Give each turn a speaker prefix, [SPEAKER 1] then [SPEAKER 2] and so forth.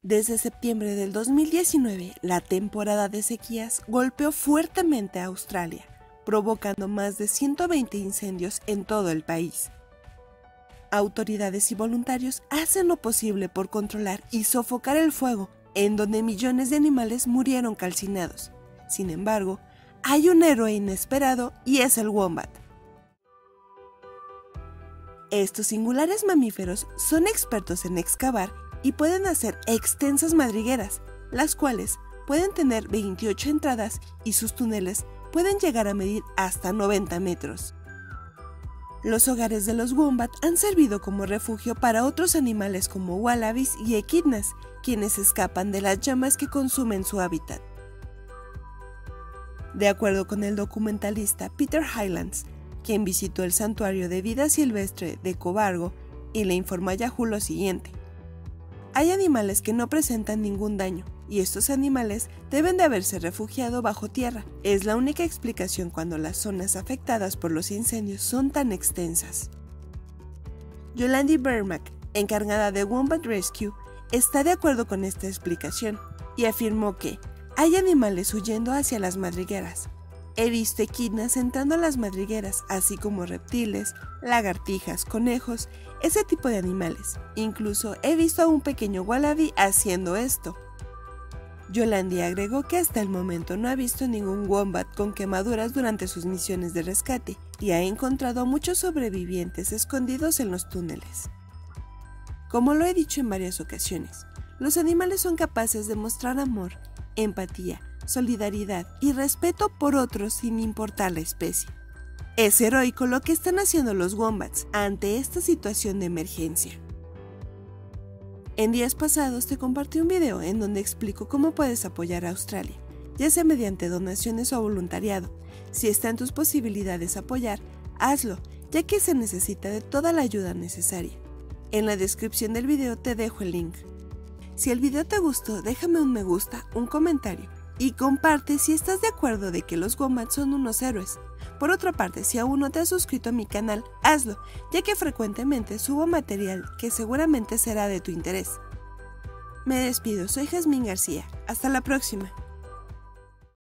[SPEAKER 1] Desde septiembre del 2019, la temporada de sequías golpeó fuertemente a Australia, provocando más de 120 incendios en todo el país. Autoridades y voluntarios hacen lo posible por controlar y sofocar el fuego, en donde millones de animales murieron calcinados. Sin embargo, hay un héroe inesperado y es el wombat. Estos singulares mamíferos son expertos en excavar y pueden hacer extensas madrigueras, las cuales pueden tener 28 entradas y sus túneles pueden llegar a medir hasta 90 metros. Los hogares de los wombat han servido como refugio para otros animales como wallabies y equidnas, quienes escapan de las llamas que consumen su hábitat. De acuerdo con el documentalista Peter Hylands, quien visitó el santuario de vida silvestre de Cobargo y le informó a Yahoo lo siguiente: hay animales que no presentan ningún daño, y estos animales deben de haberse refugiado bajo tierra. Es la única explicación cuando las zonas afectadas por los incendios son tan extensas. Yolandi Bermack, encargada de Wombat Rescue, está de acuerdo con esta explicación y afirmó que hay animales huyendo hacia las madrigueras. He visto equidnas entrando a las madrigueras, así como reptiles, lagartijas, conejos, ese tipo de animales. Incluso he visto a un pequeño wallaby haciendo esto. Yolandi agregó que hasta el momento no ha visto ningún wombat con quemaduras durante sus misiones de rescate y ha encontrado a muchos sobrevivientes escondidos en los túneles. Como lo he dicho en varias ocasiones, los animales son capaces de mostrar amor, empatía, solidaridad y respeto por otros sin importar la especie. Es heroico lo que están haciendo los wombats ante esta situación de emergencia. En días pasados te compartí un video en donde explico cómo puedes apoyar a Australia, ya sea mediante donaciones o voluntariado. Si está en tus posibilidades apoyar, hazlo, ya que se necesita de toda la ayuda necesaria. En la descripción del video te dejo el link. Si el video te gustó, déjame un me gusta, un comentario y comparte si estás de acuerdo de que los wombats son unos héroes. Por otra parte, si aún no te has suscrito a mi canal, hazlo, ya que frecuentemente subo material que seguramente será de tu interés. Me despido, soy Jazmín García. Hasta la próxima.